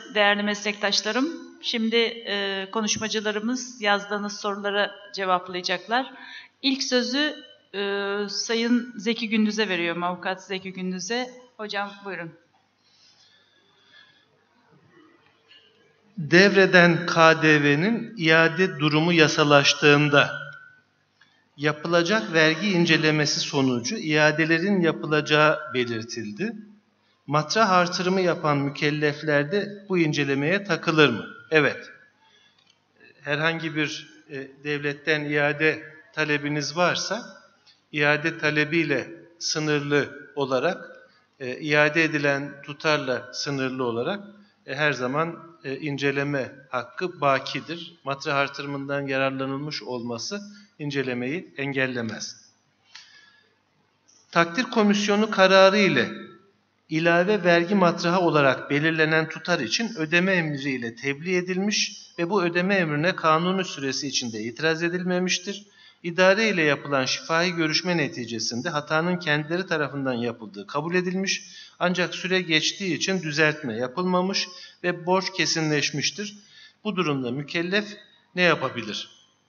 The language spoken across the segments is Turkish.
değerli meslektaşlarım. Şimdi konuşmacılarımız yazdığınız sorulara cevaplayacaklar. İlk sözü Sayın Zeki Gündüz'e veriyorum, Avukat Zeki Gündüz'e. Hocam buyurun. Devreden KDV'nin iade durumu yasalaştığında yapılacak vergi incelemesi sonucu iadelerin yapılacağı belirtildi. Matrah artırımı yapan mükellefler de bu incelemeye takılır mı? Evet. Herhangi bir devletten iade talebiniz varsa, iade talebiyle sınırlı olarak, iade edilen tutarla sınırlı olarak her zaman inceleme hakkı bakidir. Matrah artırımından yararlanılmış olması incelemeyi engellemez. Takdir komisyonu kararı ile ilave vergi matrahı olarak belirlenen tutar için ödeme emriyle tebliğ edilmiş ve bu ödeme emrine kanuni süresi içinde itiraz edilmemiştir. İdare ile yapılan şifahi görüşme neticesinde hatanın kendileri tarafından yapıldığı kabul edilmiş, ancak süre geçtiği için düzeltme yapılmamış ve borç kesinleşmiştir. Bu durumda mükellef ne yapabilir?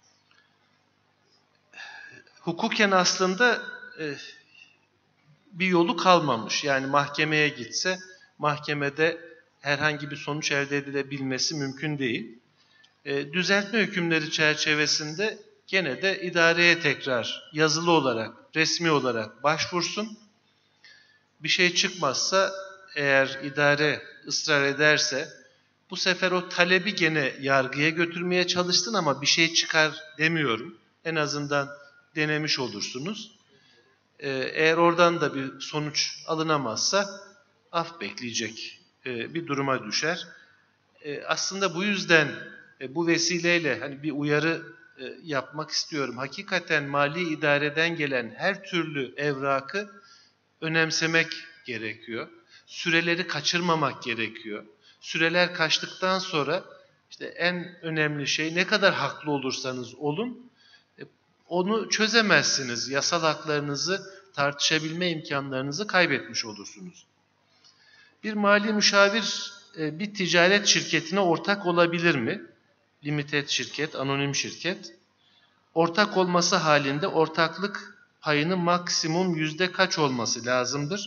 Hukuken aslında bir yolu kalmamış. Yani mahkemeye gitse, mahkemede herhangi bir sonuç elde edilebilmesi mümkün değil. Düzeltme hükümleri çerçevesinde gene de idareye tekrar yazılı olarak, resmi olarak başvursun. Bir şey çıkmazsa, eğer idare ısrar ederse, bu sefer o talebi gene yargıya götürmeye çalıştın ama bir şey çıkar demiyorum. En azından denemiş olursunuz. Eğer oradan da bir sonuç alınamazsa af bekleyecek bir duruma düşer. Aslında bu yüzden bu vesileyle hani bir uyarı yapmak istiyorum. Hakikaten mali idareden gelen her türlü evrakı önemsemek gerekiyor. Süreleri kaçırmamak gerekiyor. Süreler kaçtıktan sonra işte en önemli şey, ne kadar haklı olursanız olun, onu çözemezsiniz. Yasal haklarınızı tartışabilme imkanlarınızı kaybetmiş olursunuz. Bir mali müşavir bir ticaret şirketine ortak olabilir mi? Limited şirket, anonim şirket. Ortak olması halinde ortaklık payının maksimum yüzde kaç olması lazımdır?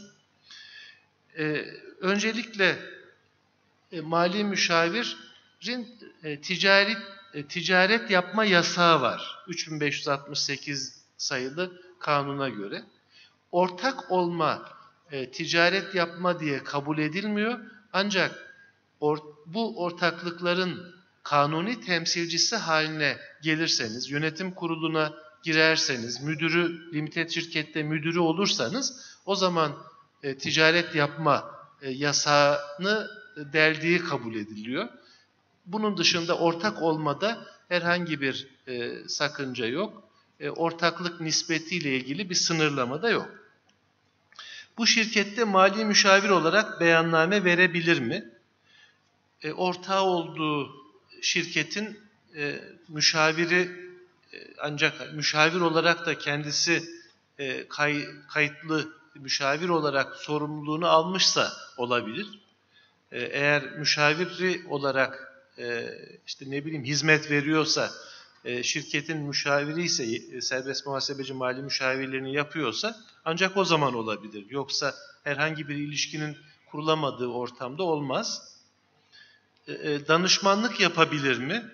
Öncelikle mali müşavirin ticaret yapma yasağı var. 3568 sayılı kanuna göre. Ortak olma, ticaret yapma diye kabul edilmiyor. Ancak bu ortaklıkların kanuni temsilcisi haline gelirseniz, yönetim kuruluna girerseniz, limited şirkette müdürü olursanız, o zaman ticaret yapma yasağını deldiği kabul ediliyor. Bunun dışında ortak olmada herhangi bir sakınca yok. Ortaklık nispetiyle ilgili bir sınırlama da yok. Bu şirkette mali müşavir olarak beyanname verebilir mi? Ortağı olduğu şirketin müşaviri, ancak müşavir olarak da kendisi kayıtlı müşavir olarak sorumluluğunu almışsa olabilir. Eğer müşaviri olarak işte ne bileyim hizmet veriyorsa, şirketin müşaviri ise, serbest muhasebeci mali müşavirlerini yapıyorsa ancak o zaman olabilir. Yoksa herhangi bir ilişkinin kurulamadığı ortamda olmaz. Danışmanlık yapabilir mi?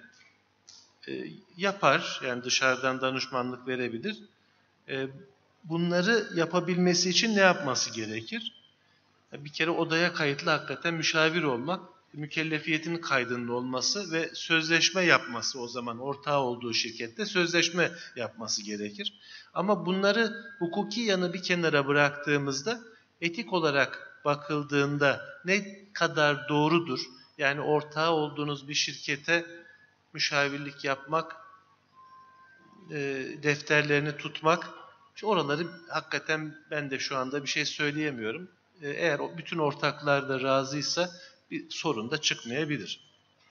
Yapar. Yani dışarıdan danışmanlık verebilir. Bunları yapabilmesi için ne yapması gerekir? Bir kere odaya kayıtlı hakikaten müşavir olmak, mükellefiyetinin kaydının olması ve sözleşme yapması, o zaman ortağı olduğu şirkette sözleşme yapması gerekir. Ama bunları hukuki yanı bir kenara bıraktığımızda, etik olarak bakıldığında ne kadar doğrudur? Yani ortağı olduğunuz bir şirkete müşavirlik yapmak, defterlerini tutmak, oraları hakikaten ben de şu anda bir şey söyleyemiyorum. Eğer bütün ortaklar da razıysa bir sorun da çıkmayabilir.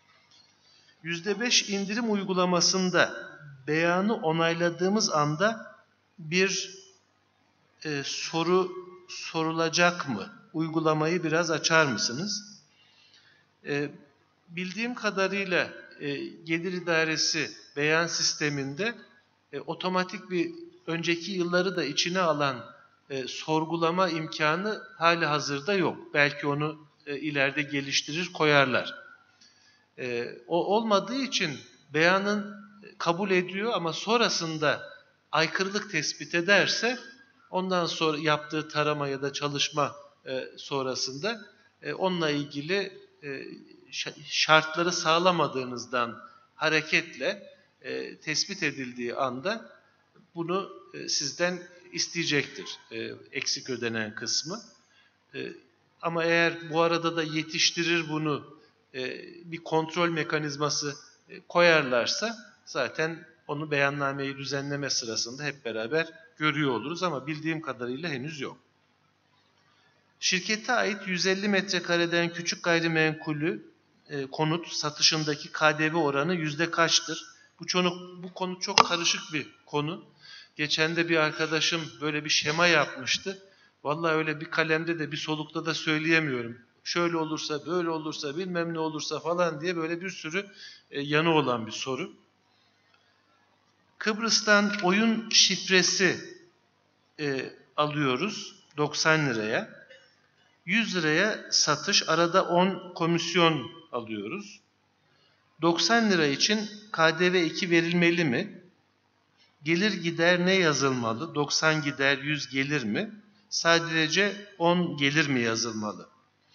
%5 indirim uygulamasında beyanı onayladığımız anda bir soru sorulacak mı? Uygulamayı biraz açar mısınız? bildiğim kadarıyla gelir idaresi beyan sisteminde otomatik bir önceki yılları da içine alan sorgulama imkanı hali hazırda yok. Belki onu ileride geliştirir koyarlar. O olmadığı için beyanın kabul ediyor ama sonrasında aykırılık tespit ederse ondan sonra yaptığı tarama ya da çalışma sonrasında onunla ilgili şartları sağlamadığınızdan hareketle tespit edildiği anda bunu sizden isteyecektir eksik ödenen kısmı. Ama eğer bu arada da yetiştirir bunu bir kontrol mekanizması koyarlarsa zaten onu beyannameyi düzenleme sırasında hep beraber görüyor oluruz ama bildiğim kadarıyla henüz yok. Şirkete ait 150 metrekareden küçük gayrimenkulü konut satışındaki KDV oranı yüzde kaçtır? Bu konu çok karışık bir konu. Geçen de bir arkadaşım böyle bir şema yapmıştı. Vallahi öyle bir kalemde de bir solukta da söyleyemiyorum. Şöyle olursa, böyle olursa, bilmem ne olursa falan diye böyle bir sürü yanı olan bir soru. Kıbrıs'tan oyun şifresi alıyoruz 90 liraya. 100 liraya satış, arada 10 komisyon alıyoruz. 90 lira için KDV 2 verilmeli mi? Gelir gider ne yazılmalı? 90 gider 100 gelir mi? Sadece 10 gelir mi yazılmalı?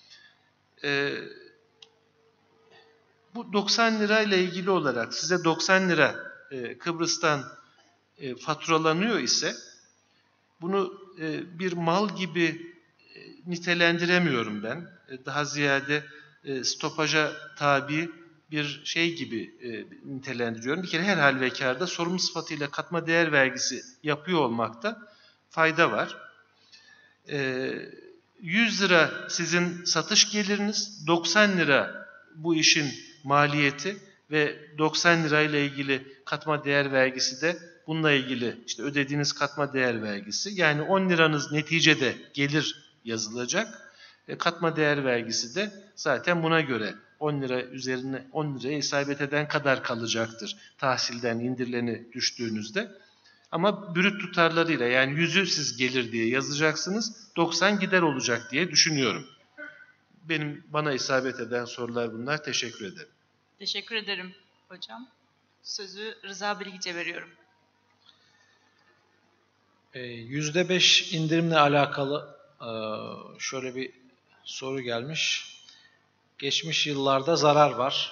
Bu 90 lira ile ilgili olarak size 90 lira Kıbrıs'tan faturalanıyor ise bunu bir mal gibi nitelendiremiyorum ben. Daha ziyade stopaja tabi bir şey gibi nitelendiriyorum. Bir kere her halükarda sorumlu sıfatıyla katma değer vergisi yapıyor olmakta fayda var. 100 lira sizin satış geliriniz, 90 lira bu işin maliyeti ve 90 lirayla ilgili katma değer vergisi de bununla ilgili işte ödediğiniz katma değer vergisi. Yani 10 liranız neticede gelir yazılacak. Katma değer vergisi de zaten buna göre 10 lira üzerine 10 liraya isabet eden kadar kalacaktır tahsilden indirileni düştüğünüzde. Ama brüt tutarlarıyla yani 100'ü siz gelir diye yazacaksınız, 90 gider olacak diye düşünüyorum. Bana isabet eden sorular bunlar. Teşekkür ederim. Teşekkür ederim hocam. Sözü Rıza Bilgiç'e veriyorum. %5 indirimle alakalı şöyle bir soru gelmiş. Geçmiş yıllarda zarar var.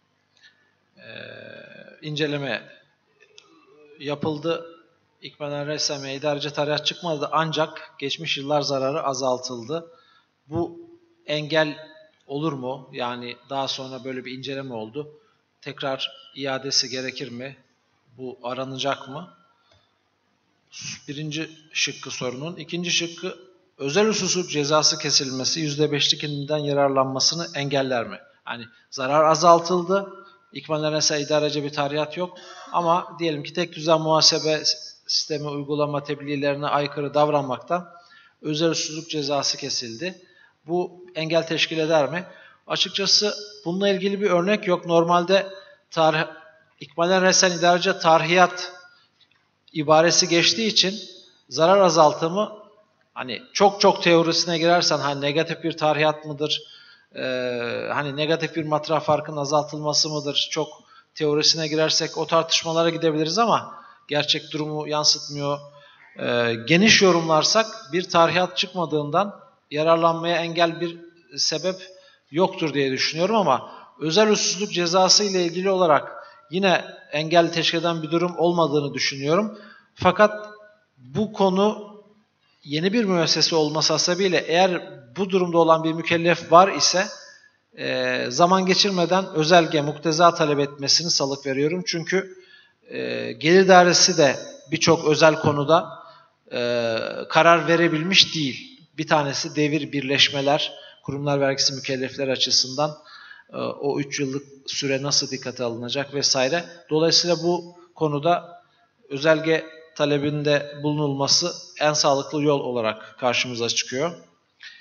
İnceleme yapıldı. İkmaler resmen idareci tarihat çıkmadı ancak geçmiş yıllar zararı azaltıldı. Bu engel olur mu? Yani daha sonra böyle bir inceleme oldu. Tekrar iadesi gerekir mi? Bu aranacak mı? Birinci şıkkı sorunun. İkinci şıkkı özel usulsüzlük cezası kesilmesi %5'lik indirimden yararlanmasını engeller mi? Yani zarar azaltıldı. İkmaller resmen idareci bir tarihat yok. Ama diyelim ki tek düzen muhasebe sistemi uygulama tebliğlerine aykırı davranmaktan özel usulsüzlük cezası kesildi. Bu engel teşkil eder mi? Açıkçası bununla ilgili bir örnek yok. Normalde ikmaler resen idareci tarhiyat ibaresi geçtiği için zarar azaltımı hani çok teorisine girersen hani negatif bir tarhiyat mıdır? Hani negatif bir matrah farkının azaltılması mıdır? Çok teorisine girersek o tartışmalara gidebiliriz ama gerçek durumu yansıtmıyor. Geniş yorumlarsak bir tarhiyat çıkmadığından yararlanmaya engel bir sebep yoktur diye düşünüyorum ama özel usulsüzlük cezası ile ilgili olarak yine engel teşkil eden bir durum olmadığını düşünüyorum. Fakat bu konu yeni bir müessese olması hasebiyle eğer bu durumda olan bir mükellef var ise zaman geçirmeden özelge, mukteza talep etmesini salık veriyorum. Çünkü gelir dairesi de birçok özel konuda karar verebilmiş değil. Bir tanesi devir birleşmeler, kurumlar vergisi mükellefler açısından o 3 yıllık süre nasıl dikkate alınacak vesaire. Dolayısıyla bu konuda özelge talebinde bulunulması en sağlıklı yol olarak karşımıza çıkıyor.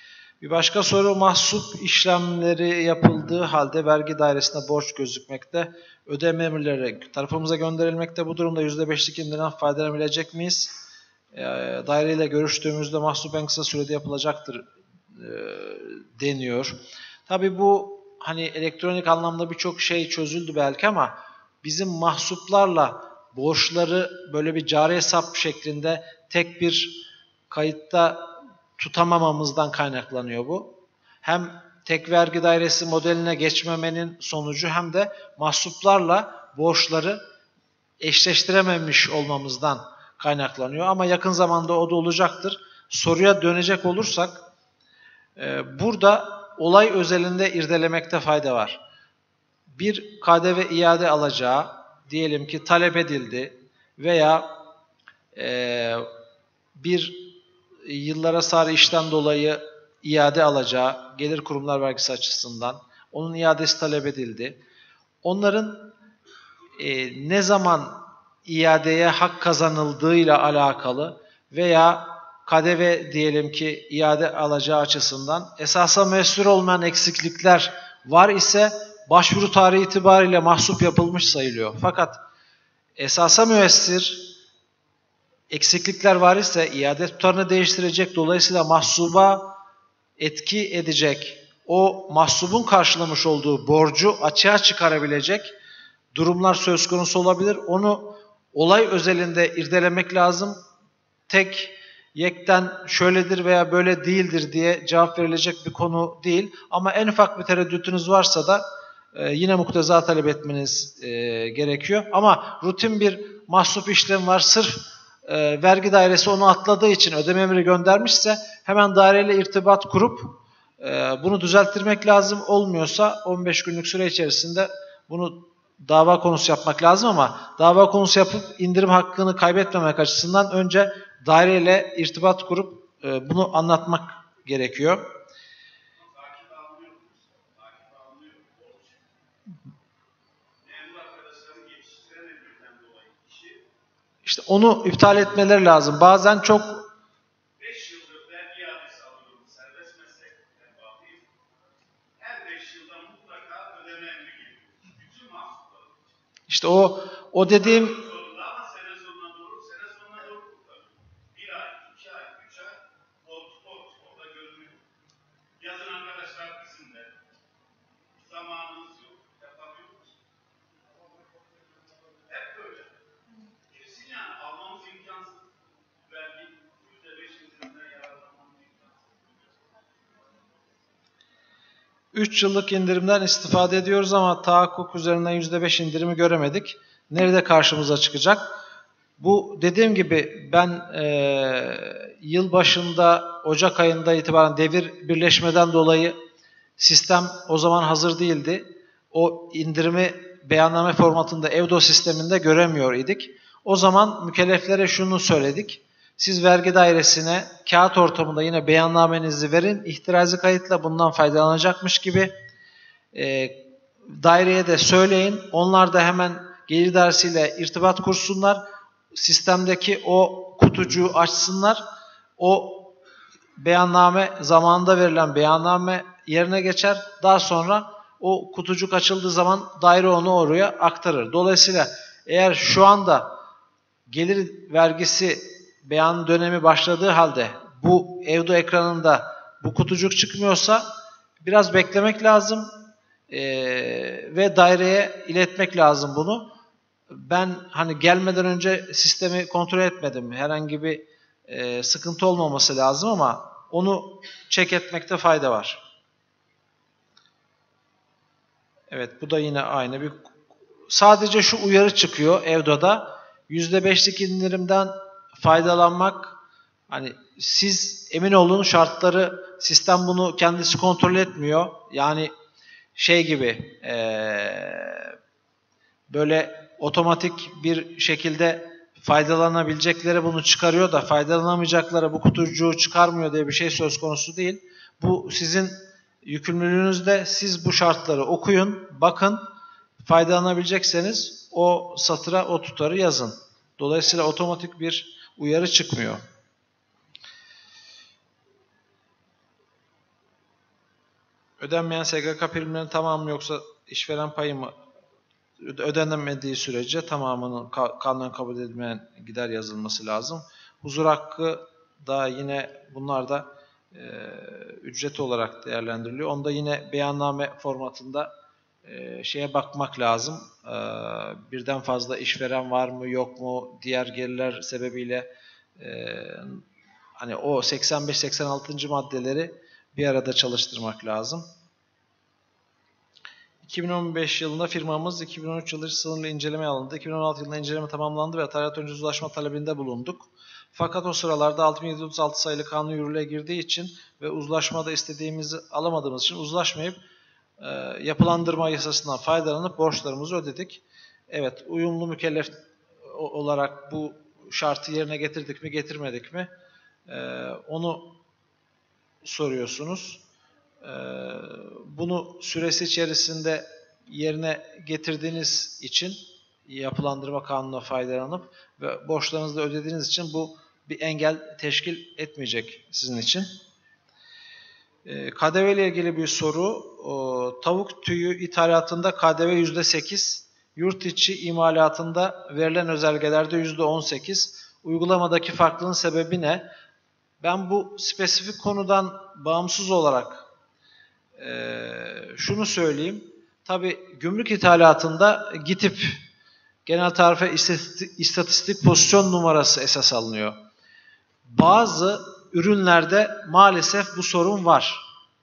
Bir başka soru, mahsup işlemleri yapıldığı halde vergi dairesinde borç gözükmekte. Ödeme emirleri tarafımıza gönderilmekte. Bu durumda %5'lik indirimden faydalanabilecek miyiz? Daireyle görüştüğümüzde mahsup en kısa sürede yapılacaktır deniyor. Tabii bu hani elektronik anlamda birçok şey çözüldü belki ama bizim mahsuplarla borçları böyle bir cari hesap şeklinde tek bir kayıtta tutamamamızdan kaynaklanıyor bu. Hem tek vergi dairesi modeline geçmemenin sonucu hem de mahsuplarla borçları eşleştirememiş olmamızdan kaynaklanıyor. Ama yakın zamanda o da olacaktır. Soruya dönecek olursak burada olay özelinde irdelemekte fayda var. Bir KDV iade alacağı diyelim ki talep edildi veya bir yıllara sarı işten dolayı iade alacağı gelir kurumlar vergisi açısından onun iadesi talep edildi. Onların ne zaman iadeye hak kazanıldığıyla alakalı veya KDV diyelim ki iade alacağı açısından esasa müessir olmayan eksiklikler var ise başvuru tarihi itibariyle mahsup yapılmış sayılıyor. Fakat esasa müessir eksiklikler var ise iade tutarını değiştirecek, dolayısıyla mahsuba etki edecek, o mahsubun karşılamış olduğu borcu açığa çıkarabilecek durumlar söz konusu olabilir. Onu olay özelinde irdelemek lazım. Tek yekten şöyledir veya böyle değildir diye cevap verilecek bir konu değil. Ama en ufak bir tereddütünüz varsa da yine mukteza talep etmeniz gerekiyor. Ama rutin bir mahsup işlemi var. Sırf vergi dairesi onu atladığı için ödeme emri göndermişse hemen daireyle irtibat kurup bunu düzelttirmek lazım. Olmuyorsa 15 günlük süre içerisinde bunu dava konusu yapmak lazım ama dava konusu yapıp indirim hakkını kaybetmemek açısından önce daireyle irtibat kurup bunu anlatmak gerekiyor. İşte onu iptal etmeleri lazım. Bazen çok 5 yıldır vergi iadesi alıyorum, serbest meslekten bağlıyım. Her 5 yılda mutlaka ödeme emri geliyor. Bütün mahsuslar. işte o dediğim Zorunda ama sene sonuna doğru kurtarıyor. 1 ay, 2 ay, 3 ay orada görünüyor. Yazın arkadaşlar bizimle. Zamanımız yok, yapamıyoruz. Hep böyle. Kesin yani almamız imkansız. Vergi %5 indirimden yararlanmamız imkansız. 3 yıllık indirimden istifade ediyoruz ama tahakkuk üzerinden %5 indirimi göremedik. Nerede karşımıza çıkacak? Bu dediğim gibi ben yıl başında Ocak ayında itibaren devir birleşmeden dolayı sistem o zaman hazır değildi. O indirimi beyanname formatında EVDO sisteminde göremiyor idik. O zaman mükelleflere şunu söyledik. Siz vergi dairesine kağıt ortamında yine beyannamenizi verin. İhtirazi kayıtla bundan faydalanacakmış gibi daireye de söyleyin. Onlar da hemen gelir dairesiyle irtibat kursunlar. Sistemdeki o kutucuğu açsınlar. O beyanname zamanında verilen beyanname yerine geçer. Daha sonra o kutucuk açıldığı zaman daire onu oraya aktarır. Dolayısıyla eğer şu anda gelir vergisi beyan dönemi başladığı halde bu EVDO ekranında bu kutucuk çıkmıyorsa biraz beklemek lazım ve daireye iletmek lazım bunu. Ben hani gelmeden önce sistemi kontrol etmedim. Herhangi bir sıkıntı olmaması lazım ama onu check etmekte fayda var. Evet, bu da yine aynı bir. Sadece şu uyarı çıkıyor EVDO'da. %5'lik indirimden faydalanmak, hani siz emin olun şartları sistem bunu kendisi kontrol etmiyor. Yani şey gibi böyle otomatik bir şekilde faydalanabilecekleri bunu çıkarıyor da faydalanamayacakları bu kutucuğu çıkarmıyor diye bir şey söz konusu değil. Bu sizin yükümlülüğünüzde, siz bu şartları okuyun, bakın, faydalanabilecekseniz o satıra o tutarı yazın. Dolayısıyla otomatik bir uyarı çıkmıyor. Ödenmeyen SGK primlerinin tamamı yoksa işveren payı mı ödenemediği sürece tamamının kanunen kabul edilmeyen gider yazılması lazım. Huzur hakkı da yine bunlar da ücret olarak değerlendiriliyor. Onda yine beyanname formatında şeye bakmak lazım. Birden fazla işveren var mı yok mu, diğer gelirler sebebiyle hani o 85-86. maddeleri bir arada çalıştırmak lazım. 2015 yılında firmamız 2013 yılı sınırlı incelemeye alındı. 2016 yılında inceleme tamamlandı ve tarihat öncesi uzlaşma talebinde bulunduk. Fakat o sıralarda 6736 sayılı kanun yürürlüğe girdiği için ve uzlaşmada istediğimizi alamadığımız için uzlaşmayıp yapılandırma yasasından faydalanıp borçlarımızı ödedik. Evet, uyumlu mükellef olarak bu şartı yerine getirdik mi getirmedik mi onu soruyorsunuz. Bunu süresi içerisinde yerine getirdiğiniz için yapılandırma kanununa faydalanıp ve borçlarınızı da ödediğiniz için bu bir engel teşkil etmeyecek sizin için. KDV ile ilgili bir soru. Tavuk tüyü ithalatında KDV %8, yurt içi imalatında verilen özelgelerde %18. Uygulamadaki farklılığın sebebi ne? Ben bu spesifik konudan bağımsız olarak şunu söyleyeyim. Tabii gümrük ithalatında GİTİP, genel tarife istatistik pozisyon numarası esas alınıyor. Bazı ürünlerde maalesef bu sorun var.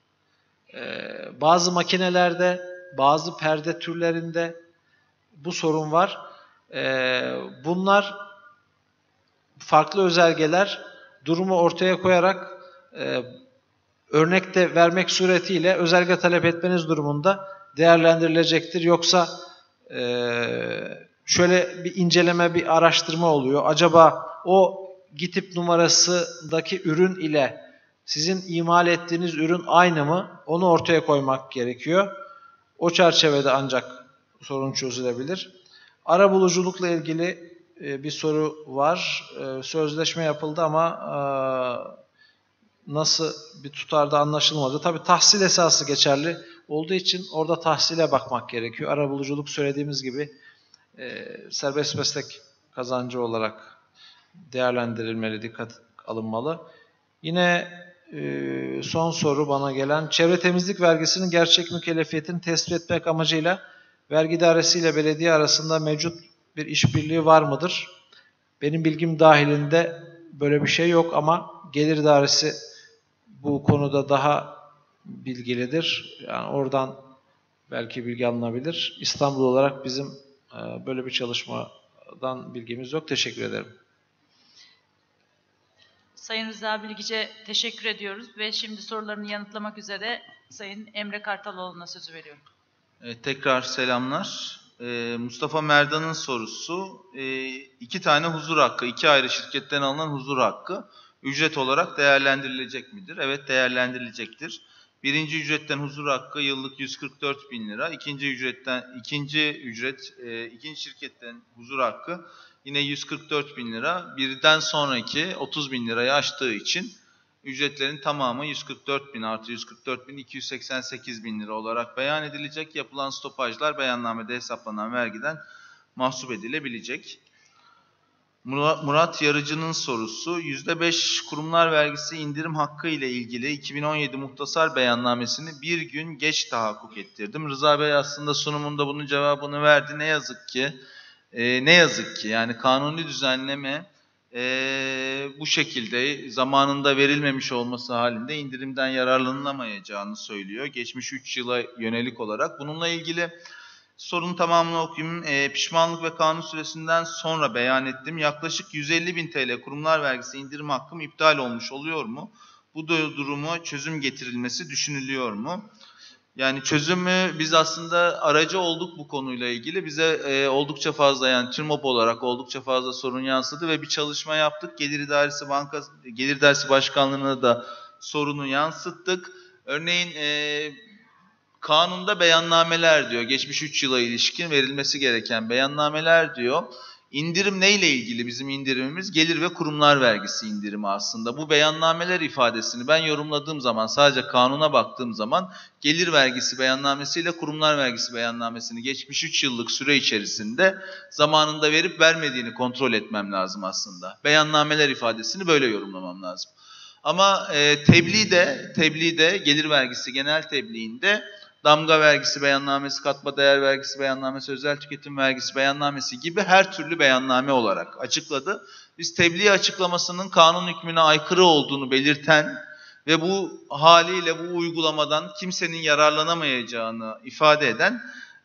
Bazı makinelerde, bazı perde türlerinde bu sorun var. Bunlar farklı özelgeler durumu ortaya koyarak örnek de vermek suretiyle özelge talep etmeniz durumunda değerlendirilecektir. Yoksa şöyle bir inceleme, bir araştırma oluyor. Acaba o GİTİP numarasındaki ürün ile sizin imal ettiğiniz ürün aynı mı? Onu ortaya koymak gerekiyor. O çerçevede ancak sorun çözülebilir. Arabuluculukla ilgili bir soru var. Sözleşme yapıldı ama nasıl bir tutarda anlaşılmadı. Tabii tahsil esası geçerli olduğu için orada tahsile bakmak gerekiyor. Arabuluculuk söylediğimiz gibi serbest meslek kazancı olarak değerlendirilmeli, dikkat alınmalı. Yine son soru bana gelen, çevre temizlik vergisinin gerçek mükellefiyetini tespit etmek amacıyla vergi dairesi ile belediye arasında mevcut bir işbirliği var mıdır? Benim bilgim dahilinde böyle bir şey yok ama gelir dairesi bu konuda daha bilgilidir. Yani oradan belki bilgi alınabilir. İstanbul olarak bizim böyle bir çalışmadan bilgimiz yok. Teşekkür ederim. Sayın Rıza Bilgiç'e teşekkür ediyoruz ve şimdi sorularını yanıtlamak üzere Sayın Emre Kartaloğlu'na sözü veriyorum. Tekrar selamlar. Mustafa Merdan'ın sorusu, 2 tane huzur hakkı, 2 ayrı şirketten alınan huzur hakkı ücret olarak değerlendirilecek midir? Evet, değerlendirilecektir. Birinci ücretten huzur hakkı yıllık 144.000 lira. İkinci şirketten huzur hakkı yine 144.000 lira. Birden sonraki 30.000 lirayı aştığı için ücretlerin tamamı 144.000 artı 144.000 288.000 lira olarak beyan edilecek. Yapılan stopajlar beyannamede hesaplanan vergiden mahsup edilebilecek. Murat Yarıcı'nın sorusu, %5 kurumlar vergisi indirim hakkı ile ilgili 2017 muhtasar beyannamesini bir gün geç tahakkuk ettirdim. Rıza Bey aslında sunumunda bunun cevabını verdi. Ne yazık ki yani kanuni düzenleme bu şekilde zamanında verilmemiş olması halinde indirimden yararlanılamayacağını söylüyor. Geçmiş 3 yıla yönelik olarak. Bununla ilgili sorunun tamamını okuyayım. Pişmanlık ve kanun süresinden sonra beyan ettim. Yaklaşık 150.000 TL kurumlar vergisi indirim hakkım iptal olmuş oluyor mu? Bu durumu çözüm getirilmesi düşünülüyor mu? Yani çözümü biz aslında aracı olduk bu konuyla ilgili. Bize oldukça fazla yani TÜRMOP olarak oldukça fazla sorun yansıdı ve bir çalışma yaptık. Gelir İdaresi Başkanlığı'na da sorunu yansıttık. Örneğin kanunda beyannameler diyor. Geçmiş 3 yıla ilişkin verilmesi gereken beyannameler diyor. İndirim neyle ilgili bizim indirimimiz? Gelir ve kurumlar vergisi indirimi aslında. Bu beyannameler ifadesini ben yorumladığım zaman, sadece kanuna baktığım zaman gelir vergisi beyannamesiyle kurumlar vergisi beyannamesini geçmiş 3 yıllık süre içerisinde zamanında verip vermediğini kontrol etmem lazım aslında. Beyannameler ifadesini böyle yorumlamam lazım. Ama tebliğde gelir vergisi genel tebliğinde damga vergisi beyannamesi, katma değer vergisi beyannamesi, özel tüketim vergisi beyannamesi gibi her türlü beyanname olarak açıkladı. Biz tebliğ açıklamasının kanun hükmüne aykırı olduğunu belirten ve bu haliyle bu uygulamadan kimsenin yararlanamayacağını ifade eden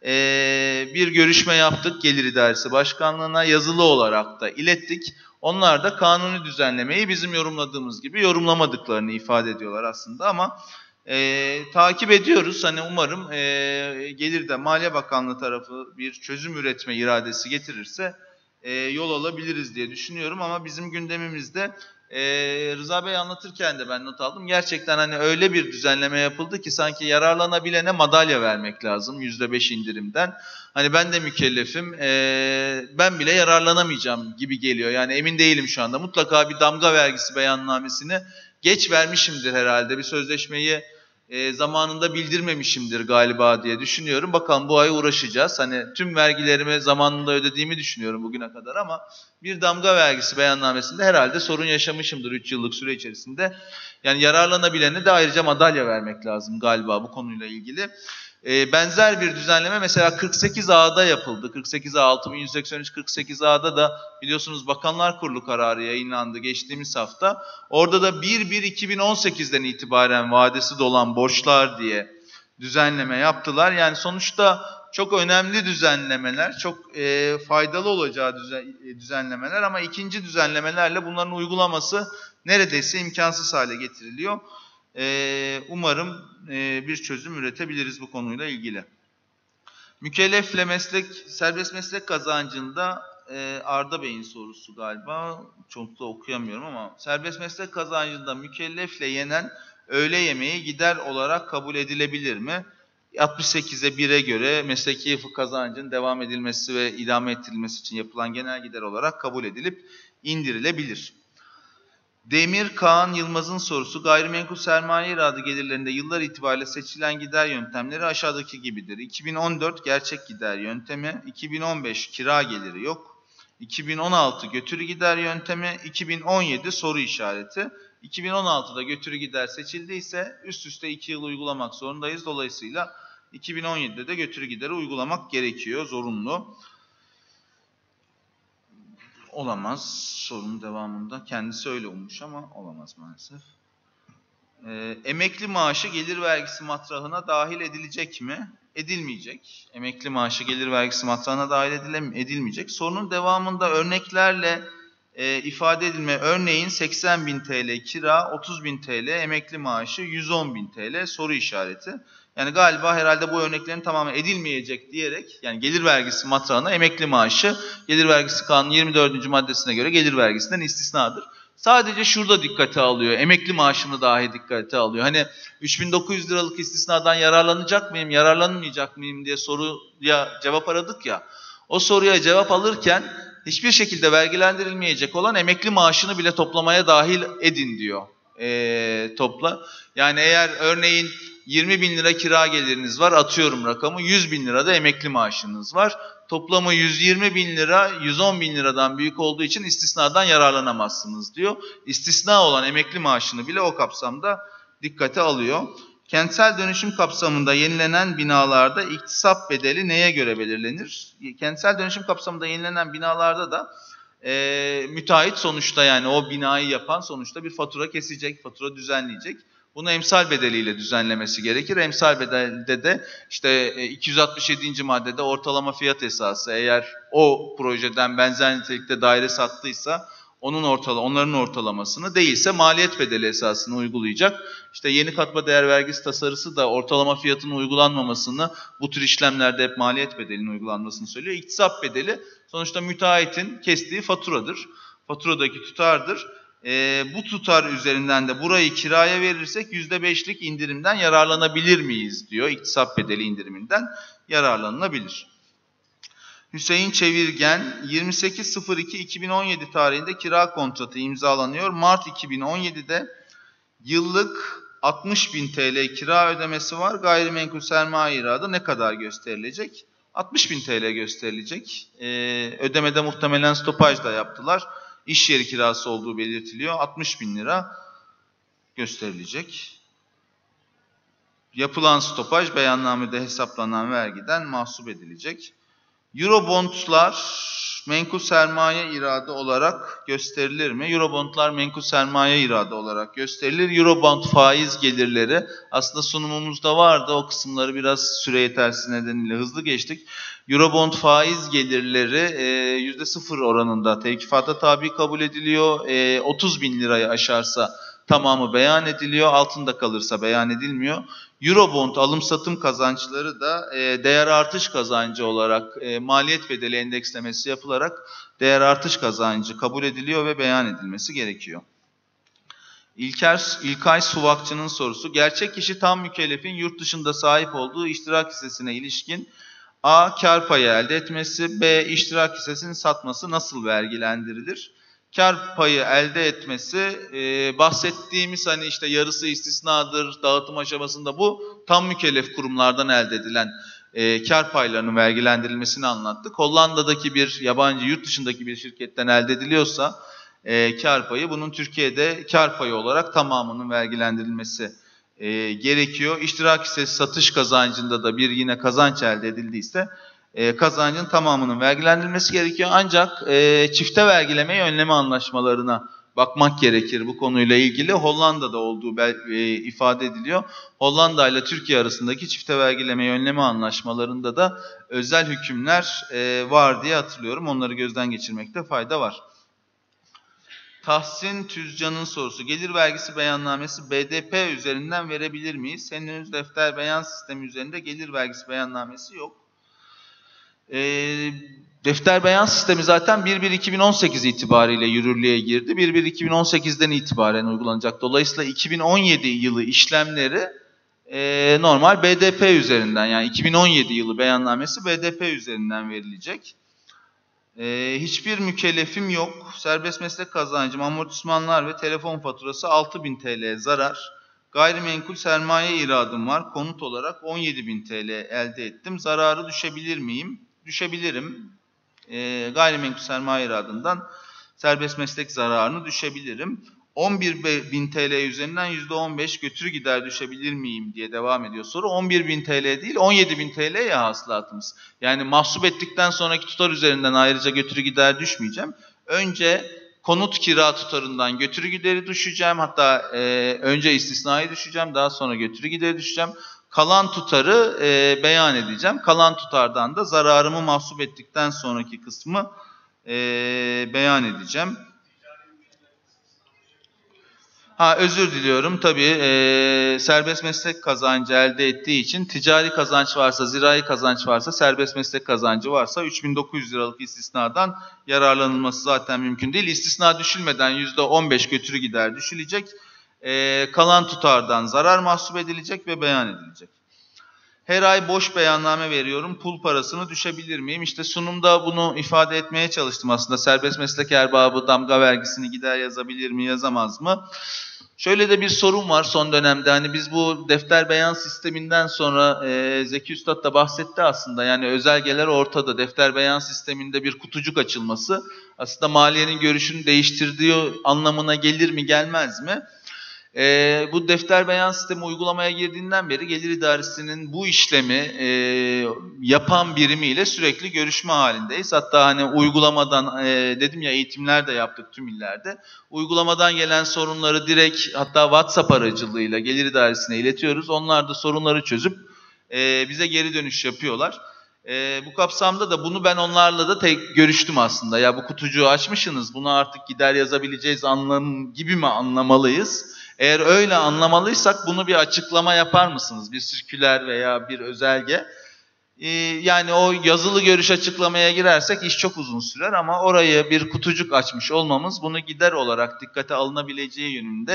bir görüşme yaptık Gelir İdaresi Başkanlığı'na, yazılı olarak da ilettik. Onlar da kanuni düzenlemeyi bizim yorumladığımız gibi yorumlamadıklarını ifade ediyorlar aslında ama takip ediyoruz. Hani umarım gelir de Maliye Bakanlığı tarafı bir çözüm üretme iradesi getirirse yol alabiliriz diye düşünüyorum ama bizim gündemimizde Rıza Bey anlatırken de ben not aldım. Gerçekten hani öyle bir düzenleme yapıldı ki sanki yararlanabilene madalya vermek lazım %5 indirimden. Hani ben de mükellefim, ben bile yararlanamayacağım gibi geliyor. Yani emin değilim şu anda. Mutlaka bir damga vergisi beyannamesini geç vermişimdir herhalde. Bir sözleşmeyi zamanında bildirmemişimdir galiba diye düşünüyorum. Bakalım bu ay uğraşacağız. Hani tüm vergilerimi zamanında ödediğimi düşünüyorum bugüne kadar ama bir damga vergisi beyannamesinde herhalde sorun yaşamışımdır 3 yıllık süre içerisinde. Yani yararlanabilene de ayrıca madalya vermek lazım galiba bu konuyla ilgili. Benzer bir düzenleme mesela 48A'da yapıldı. 48A 6183 48A'da da biliyorsunuz Bakanlar Kurulu kararı yayınlandı geçtiğimiz hafta. Orada da 1/1/2018'den itibaren vadesi dolan borçlar diye düzenleme yaptılar. Yani sonuçta çok önemli düzenlemeler, çok faydalı olacağı düzenlemeler ama ikinci düzenlemelerle bunların uygulaması neredeyse imkansız hale getiriliyor. Umarım bir çözüm üretebiliriz bu konuyla ilgili. Mükellefle serbest meslek kazancında Arda Bey'in sorusu galiba. Çok da okuyamıyorum ama serbest meslek kazancında mükellefle yenen öğle yemeği gider olarak kabul edilebilir mi? 68'e 1'e göre mesleki kazancın devam edilmesi ve idame ettirilmesi için yapılan genel gider olarak kabul edilip indirilebilir. Demir Kaan Yılmaz'ın sorusu, gayrimenkul sermaye iradı gelirlerinde yıllar itibariyle seçilen gider yöntemleri aşağıdaki gibidir. 2014 gerçek gider yöntemi, 2015 kira geliri yok, 2016 götürü gider yöntemi, 2017 soru işareti. 2016'da götürü gider seçildiyse üst üste 2 yıl uygulamak zorundayız. Dolayısıyla 2017'de de götürü gideri uygulamak gerekiyor, zorunlu. Olamaz. Sorunun devamında kendisi öyle ummuş ama olamaz maalesef. Emekli maaşı gelir vergisi matrahına dahil edilecek mi? Edilmeyecek. Emekli maaşı gelir vergisi matrahına dahil edilmeyecek. Sorunun devamında örneklerle ifade edilme. Örneğin 80.000 TL kira, 30.000 TL emekli maaşı, 110.000 TL soru işareti. Yani galiba herhalde bu örneklerin tamamı edilmeyecek diyerek, yani gelir vergisi matrağına emekli maaşı, gelir vergisi kanunun 24. maddesine göre gelir vergisinden istisnadır. Sadece şurada dikkate alıyor, emekli maaşını dahi dikkate alıyor. Hani 3.900 liralık istisnadan yararlanacak mıyım, yararlanmayacak mıyım diye soruya cevap aradık ya. O soruya cevap alırken hiçbir şekilde vergilendirilmeyecek olan emekli maaşını bile toplamaya dahil edin diyor. Topla. Yani eğer örneğin 20.000 lira kira geliriniz var, atıyorum rakamı, 100.000 lira da emekli maaşınız var. Toplamı 120.000 lira, 110.000 liradan büyük olduğu için istisnadan yararlanamazsınız diyor. İstisna olan emekli maaşını bile o kapsamda dikkate alıyor. Kentsel dönüşüm kapsamında yenilenen binalarda iktisap bedeli neye göre belirlenir? Kentsel dönüşüm kapsamında yenilenen binalarda da müteahhit sonuçta, yani o binayı yapan sonuçta bir fatura kesecek, fatura düzenleyecek. Bunu emsal bedeliyle düzenlemesi gerekir. Emsal bedelde de işte 267. maddede ortalama fiyat esası, eğer o projeden benzer nitelikte daire sattıysa onların ortalamasını, değilse maliyet bedeli esasını uygulayacak. İşte yeni katma değer vergisi tasarısı da ortalama fiyatın uygulanmamasını, bu tür işlemlerde hep maliyet bedelinin uygulanmasını söylüyor. İktisap bedeli sonuçta müteahhitin kestiği faturadır. Faturadaki tutardır. Bu tutar üzerinden de burayı kiraya verirsek %5'lik indirimden yararlanabilir miyiz diyor. İktisap bedeli indiriminden yararlanılabilir. Hüseyin Çevirgen 28.02.2017 tarihinde kira kontratı imzalanıyor. Mart 2017'de yıllık 60.000 TL kira ödemesi var. Gayrimenkul sermaye iradı ne kadar gösterilecek? 60.000 TL gösterilecek. Ödemede muhtemelen stopaj da yaptılar. İş yeri kirası olduğu belirtiliyor. 60.000 lira gösterilecek. Yapılan stopaj beyannamede hesaplanan vergiden mahsup edilecek. Eurobondlar menkul sermaye iradı olarak gösterilir mi? Eurobondlar menkul sermaye iradı olarak gösterilir. Eurobond faiz gelirleri aslında sunumumuzda vardı. O kısımları biraz süre yetersizliği nedeniyle hızlı geçtik. Eurobond faiz gelirleri %0 oranında tevkifata tabi kabul ediliyor. 30.000 lirayı aşarsa tamamı beyan ediliyor. Altında kalırsa beyan edilmiyor. Eurobond alım satım kazançları da değer artış kazancı olarak maliyet bedeli endekslemesi yapılarak değer artış kazancı kabul ediliyor ve beyan edilmesi gerekiyor. İlkay Suvakçı'nın sorusu: gerçek kişi tam mükellefin yurt dışında sahip olduğu iştirak hissesine ilişkin A. Kar payı elde etmesi, B. iştirak hissesini satması nasıl vergilendirilir? Kar payı elde etmesi bahsettiğimiz hani işte yarısı istisnadır, dağıtım aşamasında bu tam mükellef kurumlardan elde edilen kar paylarının vergilendirilmesini anlattık. Hollanda'daki bir yabancı yurt dışındaki bir şirketten elde ediliyorsa kar payı bunun Türkiye'de kar payı olarak tamamının vergilendirilmesi gerekiyor. İştirak hissesi satış kazancında da bir yine kazanç elde edildiyse kazancın tamamının vergilendirilmesi gerekiyor. Ancak çifte vergileme önleme anlaşmalarına bakmak gerekir bu konuyla ilgili. Hollanda'da olduğu ifade ediliyor. Hollanda ile Türkiye arasındaki çifte vergileme önleme anlaşmalarında da özel hükümler var diye hatırlıyorum. Onları gözden geçirmekte fayda var. Tahsin Tüzcan'ın sorusu: gelir vergisi beyannamesi BDP üzerinden verebilir miyiz? Henüz defter beyan sistemi üzerinde gelir vergisi beyannamesi yok. Defter beyan sistemi zaten 1.1.2018 itibariyle yürürlüğe girdi. 1.1.2018'den itibaren uygulanacak. Dolayısıyla 2017 yılı işlemleri normal BDP üzerinden, yani 2017 yılı beyannamesi BDP üzerinden verilecek. Hiçbir mükellefim yok. Serbest meslek kazancım, amortismanlar ve telefon faturası 6.000 TL zarar. Gayrimenkul sermaye iradım var. Konut olarak 17.000 TL elde ettim. Zararı düşebilir miyim? Düşebilirim. Gayrimenkul sermaye iradından serbest meslek zararını düşebilirim. 11.000 TL üzerinden %15 götürü gider düşebilir miyim diye devam ediyor soru. 11.000 TL değil 17.000 TL ya hasılatımız. Yani mahsup ettikten sonraki tutar üzerinden ayrıca götürü gider düşmeyeceğim. Önce konut kira tutarından götürü gideri düşeceğim. Hatta önce istisnayı düşeceğim, daha sonra götürü gideri düşeceğim. Kalan tutarı beyan edeceğim. Kalan tutardan da zararımı mahsup ettikten sonraki kısmı beyan edeceğim. Özür diliyorum. Tabii serbest meslek kazancı elde ettiği için ticari kazanç varsa, zirai kazanç varsa, serbest meslek kazancı varsa 3.900 liralık istisnadan yararlanılması zaten mümkün değil. İstisna düşülmeden %15 götürü gider düşülecek. Kalan tutardan zarar mahsup edilecek ve beyan edilecek. Her ay boş beyanname veriyorum. Pul parasını düşebilir miyim? İşte sunumda bunu ifade etmeye çalıştım aslında. Serbest meslek erbabı damga vergisini gider yazabilir mi, yazamaz mı? Şöyle de bir sorun var son dönemde. Hani biz bu defter beyan sisteminden sonra Zeki Üstad da bahsetti aslında. Yani özelgeler ortada. Defter beyan sisteminde bir kutucuk açılması aslında maliyenin görüşünü değiştirdiği anlamına gelir mi, gelmez mi? Bu defter beyan sistemi uygulamaya girdiğinden beri Gelir İdaresi'nin bu işlemi yapan birimiyle sürekli görüşme halindeyiz. Hatta hani uygulamadan dedim ya, eğitimler de yaptık tüm illerde. Uygulamadan gelen sorunları direkt, hatta WhatsApp aracılığıyla Gelir İdaresi'ne iletiyoruz. Onlar da sorunları çözüp bize geri dönüş yapıyorlar. Bu kapsamda da bunu ben onlarla da görüştüm aslında. Ya bu kutucuğu açmışsınız, bunu artık gider yazabileceğiz gibi mi anlamalıyız? Eğer öyle anlamalıysak bunu bir açıklama yapar mısınız? Bir sirküler veya bir özelge. Yani o yazılı görüş açıklamaya girersek iş çok uzun sürer ama orayı bir kutucuk açmış olmamız bunu gider olarak dikkate alınabileceği yönünde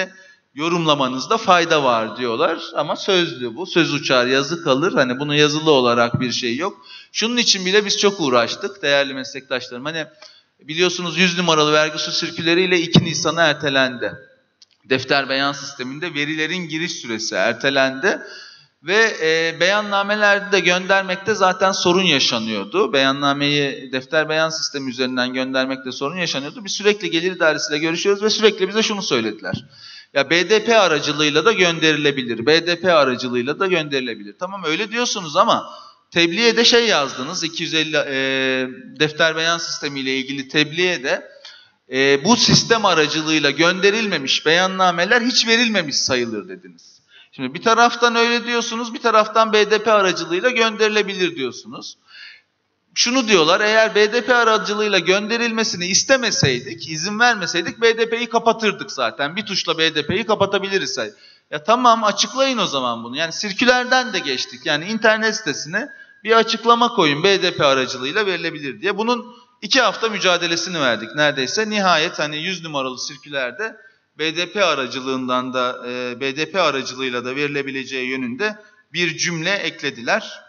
yorumlamanızda fayda var diyorlar. Ama sözlü bu. Söz uçar, yazı kalır. Hani bunun yazılı olarak bir şey yok. Şunun için bile biz çok uğraştık değerli meslektaşlarım. Hani biliyorsunuz 100 numaralı vergi usul sirküleriyle 2 Nisan'a ertelendi. Defter beyan sisteminde verilerin giriş süresi ertelendi. Ve beyannamelerde de göndermekte zaten sorun yaşanıyordu. Beyannameyi defter beyan sistemi üzerinden göndermekte sorun yaşanıyordu. Biz sürekli Gelir İdaresi'yle görüşüyoruz ve sürekli bize şunu söylediler. Ya BDP aracılığıyla da gönderilebilir. BDP aracılığıyla da gönderilebilir. Tamam öyle diyorsunuz ama tebliğe de şey yazdınız. 250 defter beyan sistemiyle ilgili tebliğe de bu sistem aracılığıyla gönderilmemiş beyannameler hiç verilmemiş sayılır dediniz. Şimdi bir taraftan öyle diyorsunuz, bir taraftan BDP aracılığıyla gönderilebilir diyorsunuz. Şunu diyorlar, eğer BDP aracılığıyla gönderilmesini istemeseydik, izin vermeseydik BDP'yi kapatırdık zaten. Bir tuşla BDP'yi kapatabiliriz. Ya tamam açıklayın o zaman bunu. Yani sirkülerden de geçtik. Yani internet sitesine bir açıklama koyun BDP aracılığıyla verilebilir diye. Bunun 2 hafta mücadelesini verdik neredeyse. Nihayet hani 100 numaralı sirkülerde BDP aracılığından da BDP aracılığıyla da verilebileceği yönünde bir cümle eklediler.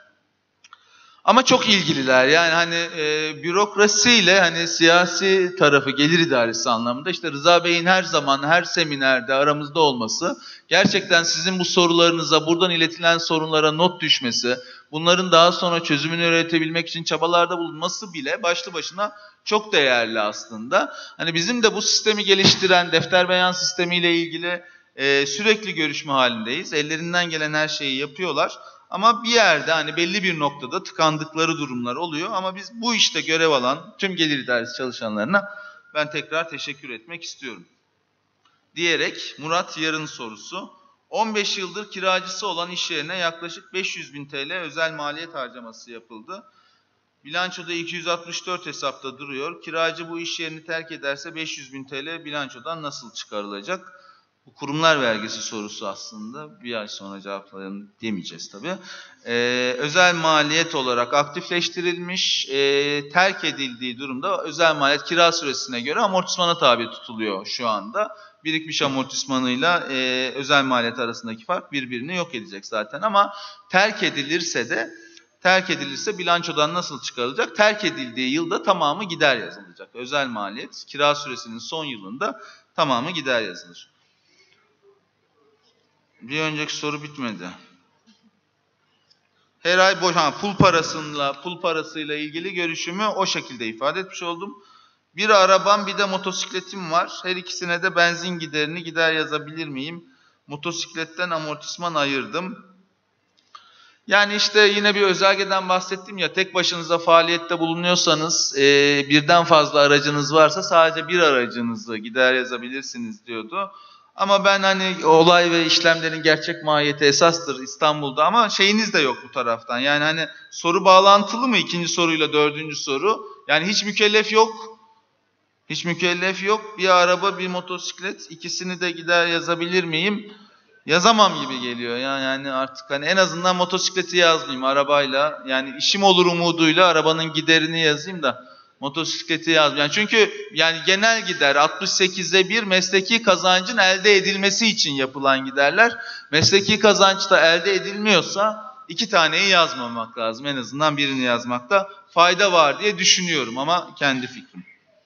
Ama çok ilgililer. Yani hani bürokrasiyle hani siyasi tarafı Gelir İdaresi anlamında işte Rıza Bey'in her zaman her seminerde aramızda olması, gerçekten sizin bu sorularınıza, buradan iletilen sorunlara not düşmesi, bunların daha sonra çözümünü üretebilmek için çabalarda bulunması bile başlı başına çok değerli aslında. Hani bizim de bu sistemi geliştiren defter beyan sistemiyle ilgili sürekli görüşme halindeyiz. Ellerinden gelen her şeyi yapıyorlar. Ama bir yerde hani belli bir noktada tıkandıkları durumlar oluyor. Ama biz bu işte görev alan tüm Gelir İdaresi çalışanlarına ben tekrar teşekkür etmek istiyorum. Diyerek Murat Yarın sorusu. 15 yıldır kiracısı olan iş yerine yaklaşık 500.000 TL özel maliyet harcaması yapıldı. Bilançoda 264 hesapta duruyor. Kiracı bu iş yerini terk ederse 500.000 TL bilançodan nasıl çıkarılacak? Bu kurumlar vergisi sorusu aslında. Bir ay sonra cevaplayalım demeyeceğiz tabii. Özel maliyet olarak aktifleştirilmiş, terk edildiği durumda özel maliyet kira süresine göre amortismana tabi tutuluyor şu anda. Birikmiş amortismanıyla özel maliyet arasındaki fark birbirini yok edecek zaten. Ama terk edilirse bilançodan nasıl çıkarılacak? Terk edildiği yılda tamamı gider yazılacak. Özel maliyet kira süresinin son yılında tamamı gider yazılır. Bir önceki soru bitmedi. Her ay pul parasıyla ilgili görüşümü o şekilde ifade etmiş oldum. Bir arabam bir de motosikletim var. Her ikisine de benzin giderini gider yazabilir miyim? Motosikletten amortisman ayırdım. Yani işte yine bir özelgeden bahsettim ya, tek başınıza faaliyette bulunuyorsanız, birden fazla aracınız varsa sadece bir aracınızı gider yazabilirsiniz diyordu. Ama ben hani olay ve işlemlerin gerçek mahiyeti esastır İstanbul'da ama şeyiniz de yok bu taraftan. Yani hani soru bağlantılı mı ikinci soruyla dördüncü soru? Yani hiç mükellef yok. Hiç mükellef yok. Bir araba, bir motosiklet, ikisini de gider yazabilir miyim? Yazamam gibi geliyor. Yani artık hani en azından motosikleti yazmayayım arabayla. Yani işim olur umuduyla arabanın giderini yazayım da motosikleti yazmayayım. Yani çünkü yani genel gider 68'e 1 mesleki kazancın elde edilmesi için yapılan giderler. Mesleki kazanç da elde edilmiyorsa 2 taneyi yazmamak lazım. En azından birini yazmakta fayda var diye düşünüyorum ama kendi fikrim.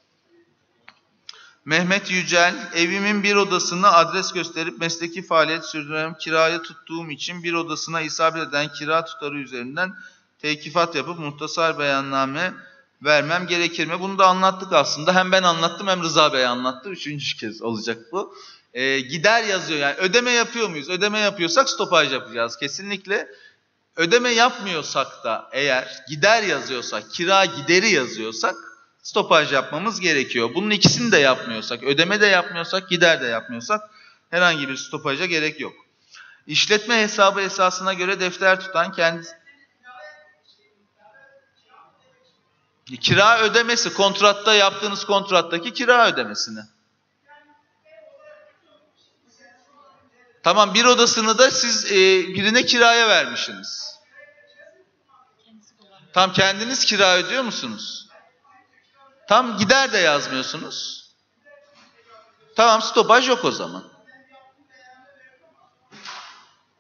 Mehmet Yücel, evimin bir odasını adres gösterip mesleki faaliyet sürdürüyorum. Kiraya tuttuğum için bir odasına isabet eden kira tutarı üzerinden tevkifat yapıp muhtasar beyanname vermem gerekir mi? Bunu da anlattık aslında. Hem ben anlattım hem Rıza Bey anlattı. 3. kez olacak bu. Gider yazıyor. Yani ödeme yapıyor muyuz? Ödeme yapıyorsak stopaj yapacağız. Kesinlikle. Ödeme yapmıyorsak da eğer gider yazıyorsak, kira gideri yazıyorsak stopaj yapmamız gerekiyor. Bunun ikisini de yapmıyorsak, ödeme de yapmıyorsak, gider de yapmıyorsak herhangi bir stopaja gerek yok. İşletme hesabı esasına göre defter tutan kendisi... Kira ödemesi, kontratta yaptığınız kontrattaki kira ödemesini. Tamam, bir odasını da siz birine kiraya vermişsiniz. Tam kendiniz kira ödüyor musunuz? Tam gider de yazmıyorsunuz. Tamam, stopaj yok o zaman.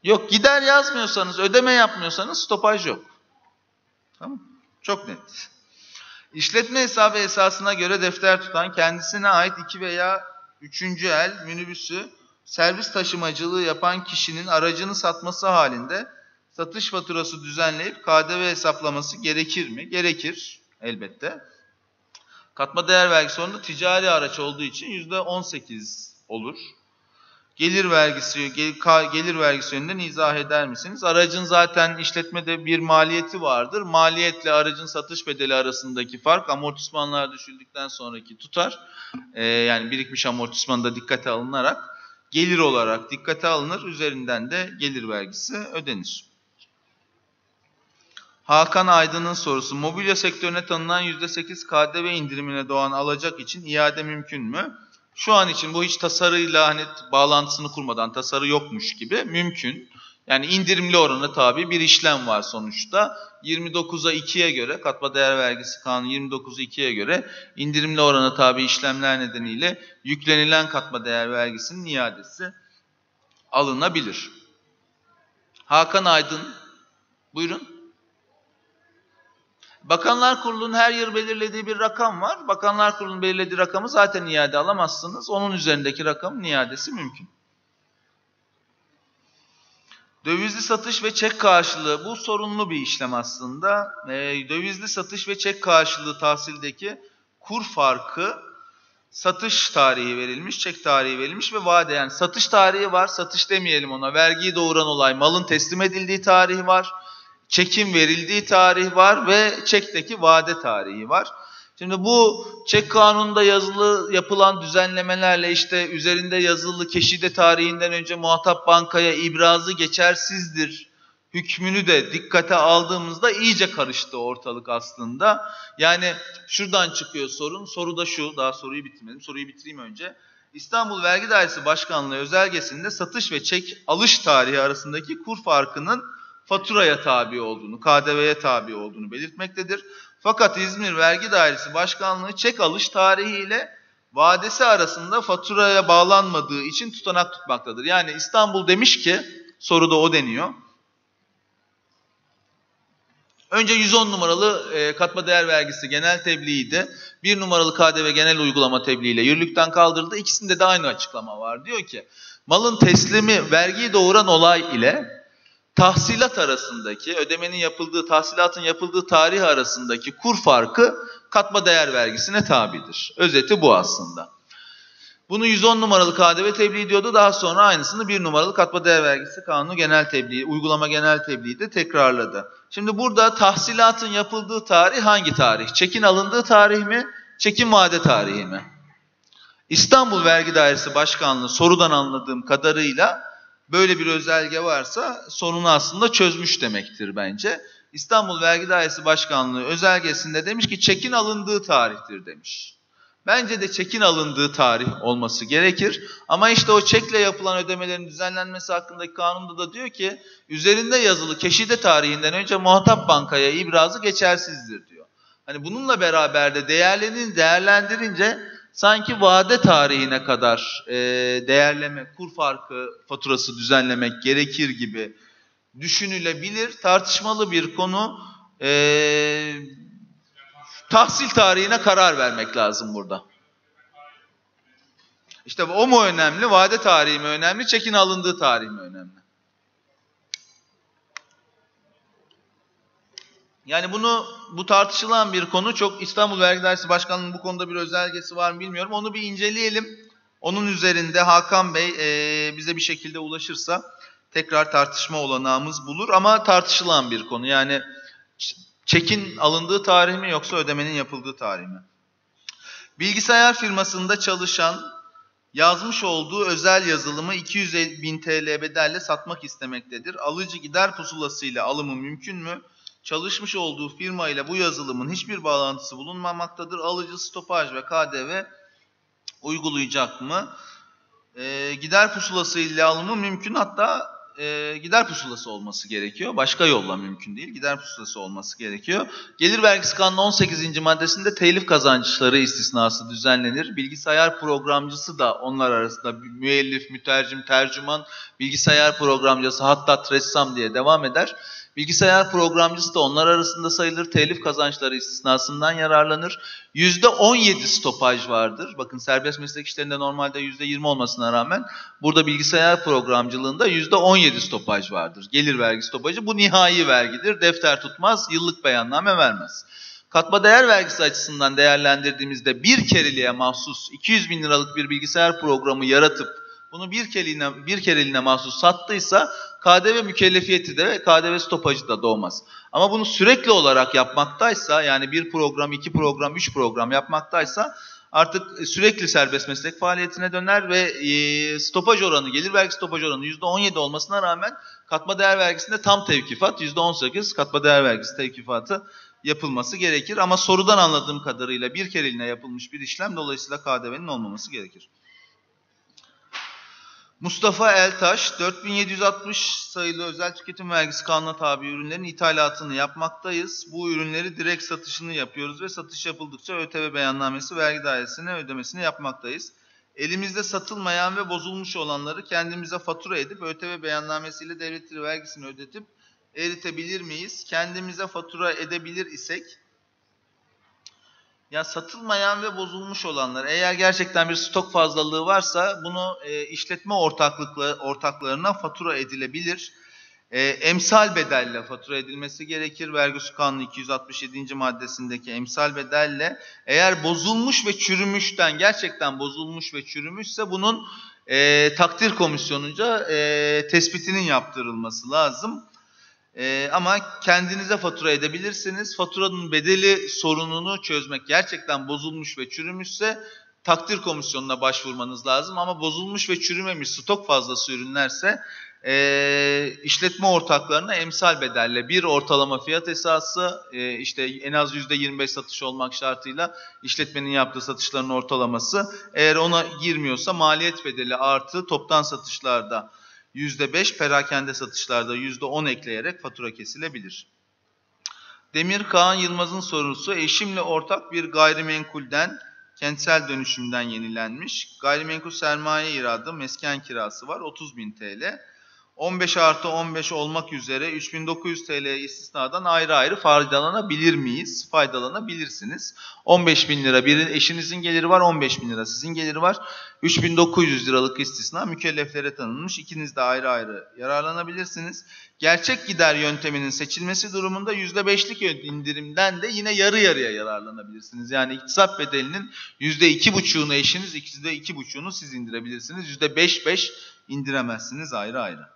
Yok, gider yazmıyorsanız, ödeme yapmıyorsanız stopaj yok. Tamam. Çok net. İşletme hesabı esasına göre defter tutan, kendisine ait 2 veya 3. el minibüsü servis taşımacılığı yapan kişinin aracını satması halinde satış faturası düzenleyip KDV hesaplaması gerekir mi? Gerekir elbette. Katma değer vergisi sonunda ticari araç olduğu için %18 olur. Gelir vergisi yönünden izah eder misiniz? Aracın zaten işletmede bir maliyeti vardır. Maliyetle aracın satış bedeli arasındaki fark amortismanlar düşüldükten sonraki tutar. Yani birikmiş amortisman da dikkate alınarak gelir olarak dikkate alınır. Üzerinden de gelir vergisi ödenir. Hakan Aydın'ın sorusu. Mobilya sektörüne tanınan %8 KDV indirimine doğan alacak için iade mümkün mü? Şu an için bu hiç tasarıyla hani bağlantısını kurmadan tasarı yokmuş gibi mümkün. Yani indirimli orana tabi bir işlem var sonuçta. 29'a 2'ye göre katma değer vergisi kanunu 29'a 2'ye göre indirimli orana tabi işlemler nedeniyle yüklenilen katma değer vergisinin iadesi alınabilir. Hakan Aydın, buyurun. Bakanlar Kurulu'nun her yıl belirlediği bir rakam var. Bakanlar Kurulu'nun belirlediği rakamı zaten iade alamazsınız. Onun üzerindeki rakamın iadesi mümkün. Dövizli satış ve çek karşılığı. Bu sorunlu bir işlem aslında. Dövizli satış ve çek karşılığı tahsildeki kur farkı satış tarihi verilmiş, çek tarihi verilmiş ve vade. Yani satış tarihi var, satış demeyelim ona. Vergiyi doğuran olay malın teslim edildiği tarihi var. Çekin verildiği tarih var ve çekteki vade tarihi var. Şimdi bu çek kanununda yazılı yapılan düzenlemelerle işte üzerinde yazılı keşide tarihinden önce muhatap bankaya ibrazı geçersizdir hükmünü de dikkate aldığımızda iyice karıştı ortalık aslında. Yani şuradan çıkıyor sorun. Soru da şu, daha soruyu bitirmedim. Soruyu bitireyim önce. İstanbul Vergi Dairesi Başkanlığı özelgesinde satış ve çek alış tarihi arasındaki kur farkının faturaya tabi olduğunu, KDV'ye tabi olduğunu belirtmektedir. Fakat İzmir Vergi Dairesi Başkanlığı çek alış tarihi ile vadesi arasında faturaya bağlanmadığı için tutanak tutmaktadır. Yani İstanbul demiş ki, soruda o deniyor. Önce 110 numaralı katma değer vergisi genel tebliğiydi. 1 numaralı KDV genel uygulama tebliğiyle yürürlükten kaldırıldı. İkisinde de aynı açıklama var. Diyor ki, malın teslimi vergiyi doğuran olay ile tahsilat arasındaki, ödemenin yapıldığı, tahsilatın yapıldığı tarih arasındaki kur farkı katma değer vergisine tabidir. Özeti bu aslında. Bunu 110 numaralı KDV tebliği diyordu. Daha sonra aynısını 1 numaralı katma değer vergisi kanunu genel tebliği, uygulama genel tebliği de tekrarladı. Şimdi burada tahsilatın yapıldığı tarih hangi tarih? Çekin alındığı tarih mi? Çekin vade tarihi mi? İstanbul Vergi Dairesi Başkanlığı sorudan anladığım kadarıyla böyle bir özelge varsa sorunu aslında çözmüş demektir bence. İstanbul Vergi Dairesi Başkanlığı özelgesinde demiş ki çekin alındığı tarihtir demiş. Bence de çekin alındığı tarih olması gerekir. Ama işte o çekle yapılan ödemelerin düzenlenmesi hakkındaki kanunda da diyor ki üzerinde yazılı keşide tarihinden önce muhatap bankaya ibrazı geçersizdir diyor. Hani bununla beraber de değerlendirince sanki vade tarihine kadar değerleme, kur farkı faturası düzenlemek gerekir gibi düşünülebilir. Tartışmalı bir konu. Tahsil tarihine karar vermek lazım burada. İşte o mu önemli, vade tarihi mi önemli, çekin alındığı tarih mi önemli? Yani bu tartışılan bir konu. Çok İstanbul Vergi Dairesi Başkanlığı'nın bu konuda bir özelgesi var mı bilmiyorum. Onu bir inceleyelim. Onun üzerinde Hakan Bey bize bir şekilde ulaşırsa tekrar tartışma olanağımız bulur. Ama tartışılan bir konu. Yani çekin alındığı tarih mi yoksa ödemenin yapıldığı tarih mi? Bilgisayar firmasında çalışan yazmış olduğu özel yazılımı 250.000 TL bedelle satmak istemektedir. Alıcı gider pusulasıyla alımı mümkün mü? Çalışmış olduğu firma ile bu yazılımın hiçbir bağlantısı bulunmamaktadır. Alıcı stopaj ve KDV uygulayacak mı? Gider pusulası ile alımı mümkün. Hatta gider pusulası olması gerekiyor. Başka yolla mümkün değil. Gider pusulası olması gerekiyor. Gelir vergisi kanunu 18. maddesinde telif kazançları istisnası düzenlenir. Bilgisayar programcısı da onlar arasında müellif, mütercim, tercüman, bilgisayar programcısı, hattat, ressam diye devam eder. Bilgisayar programcısı da onlar arasında sayılır. Telif kazançları istisnasından yararlanır. %17 stopaj vardır. Bakın serbest meslek işlerinde normalde %20 olmasına rağmen burada bilgisayar programcılığında %17 stopaj vardır. Gelir vergi stopajı. Bu nihai vergidir. Defter tutmaz, yıllık beyanname vermez. Katma değer vergisi açısından değerlendirdiğimizde bir kereliğe mahsus 200 bin liralık bir bilgisayar programı yaratıp bunu bir kereliğine mahsus sattıysa KDV mükellefiyeti de KDV stopajı da doğmaz. Ama bunu sürekli olarak yapmaktaysa, yani bir program, 2 program, 3 program yapmaktaysa artık sürekli serbest meslek faaliyetine döner ve stopaj oranı, gelir vergisi stopaj oranı %17 olmasına rağmen katma değer vergisinde tam tevkifat, %18 katma değer vergisi tevkifatı yapılması gerekir. Ama sorudan anladığım kadarıyla bir kereliğine yapılmış bir işlem, dolayısıyla KDV'nin olmaması gerekir. Mustafa Eltaş, 4760 sayılı özel tüketim vergisi kanuna tabi ürünlerin ithalatını yapmaktayız. Bu ürünleri direkt satışını yapıyoruz ve satış yapıldıkça ÖTV beyannamesi vergi dairesine ödemesini yapmaktayız. Elimizde satılmayan ve bozulmuş olanları kendimize fatura edip ÖTV beyannamesiyle devlet vergisini ödetip eritebilir miyiz? Kendimize fatura edebilir isek, ya satılmayan ve bozulmuş olanlar, eğer gerçekten bir stok fazlalığı varsa bunu işletme ortaklarına fatura edilebilir. Emsal bedelle fatura edilmesi gerekir. Vergi Usul Kanunu 267. maddesindeki emsal bedelle, eğer bozulmuş ve çürümüşten, gerçekten bozulmuş ve çürümüşse bunun takdir komisyonunca tespitinin yaptırılması lazım. Ama kendinize fatura edebilirsiniz. Faturanın bedeli sorununu çözmek, gerçekten bozulmuş ve çürümüşse takdir komisyonuna başvurmanız lazım. Ama bozulmuş ve çürümemiş stok fazlası ürünlerse işletme ortaklarına emsal bedelle bir ortalama fiyat esası, işte en az %25 satış olmak şartıyla işletmenin yaptığı satışların ortalaması, eğer ona girmiyorsa maliyet bedeli artı toptan satışlarda %5, perakende satışlarda %10 ekleyerek fatura kesilebilir. Demir Kaan Yılmaz'ın sorusu, eşimle ortak bir gayrimenkulden, kentsel dönüşümden yenilenmiş. Gayrimenkul sermaye iradı, mesken kirası var, 30.000 TL. 15 artı 15 olmak üzere 3.900 TL istisnadan ayrı ayrı faydalanabilir miyiz? Faydalanabilirsiniz. 15.000 lira bir eşinizin geliri var, 15.000 lira sizin geliri var. 3.900 liralık istisna mükelleflere tanınmış. İkiniz de ayrı ayrı yararlanabilirsiniz. Gerçek gider yönteminin seçilmesi durumunda %5'lik indirimden de yine yarı yarıya yararlanabilirsiniz. Yani iktisat bedelinin %2,5'unu eşiniz, %2,5'unu siz indirebilirsiniz. %5 indiremezsiniz ayrı ayrı.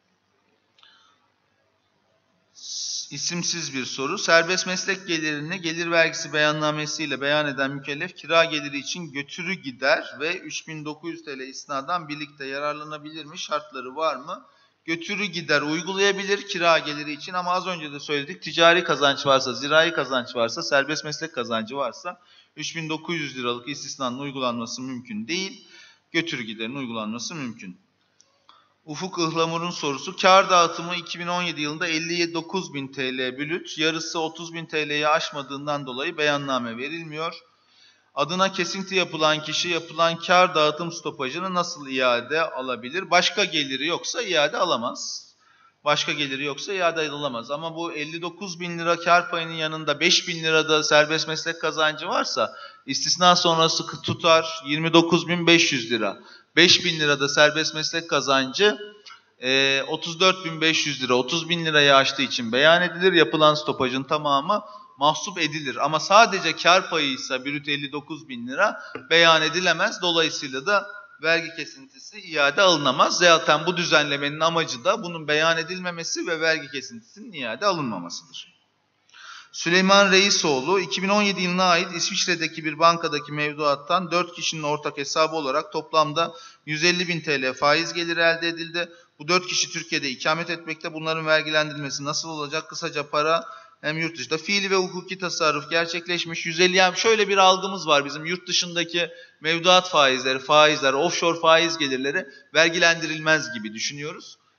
İsimsiz bir soru. Serbest meslek gelirini gelir vergisi beyannamesiyle beyan eden mükellef kira geliri için götürü gider ve 3.900 TL isnadan birlikte yararlanabilir mi? Şartları var mı? Götürü gider uygulayabilir kira geliri için, ama az önce de söyledik, ticari kazanç varsa, zirai kazanç varsa, serbest meslek kazancı varsa 3.900 liralık istisnanın uygulanması mümkün değil. Götürü giderin uygulanması mümkün. Ufuk Ihlamur'un sorusu, kar dağıtımı 2017 yılında 59.000 TL bülüt, yarısı 30.000 TL'yi aşmadığından dolayı beyanname verilmiyor. Adına kesinti yapılan kişi yapılan kar dağıtım stopajını nasıl iade alabilir? Başka geliri yoksa iade alamaz. Başka geliri yoksa iade alamaz. Ama bu 59.000 lira kar payının yanında 5.000 lirada serbest meslek kazancı varsa istisna sonrası tutar 29.500 lira. 5.000 lirada serbest meslek kazancı 34.500 lira, 30.000 lirayı aştığı için beyan edilir. Yapılan stopajın tamamı mahsup edilir. Ama sadece kar payıysa brüt 59.000 lira beyan edilemez. Dolayısıyla da vergi kesintisi iade alınamaz. Zaten bu düzenlemenin amacı da bunun beyan edilmemesi ve vergi kesintisinin iade alınmamasıdır. Süleyman Reisoğlu, 2017 yılına ait İsviçre'deki bir bankadaki mevduattan 4 kişinin ortak hesabı olarak toplamda 150.000 TL faiz geliri elde edildi. Bu 4 kişi Türkiye'de ikamet etmekte. Bunların vergilendirilmesi nasıl olacak? Kısaca para hem yurt dışında fiili ve hukuki tasarruf gerçekleşmiş. 150, yani şöyle bir algımız var bizim, yurt dışındaki mevduat faizleri, faizler, offshore faiz gelirleri vergilendirilmez gibi düşünüyoruz.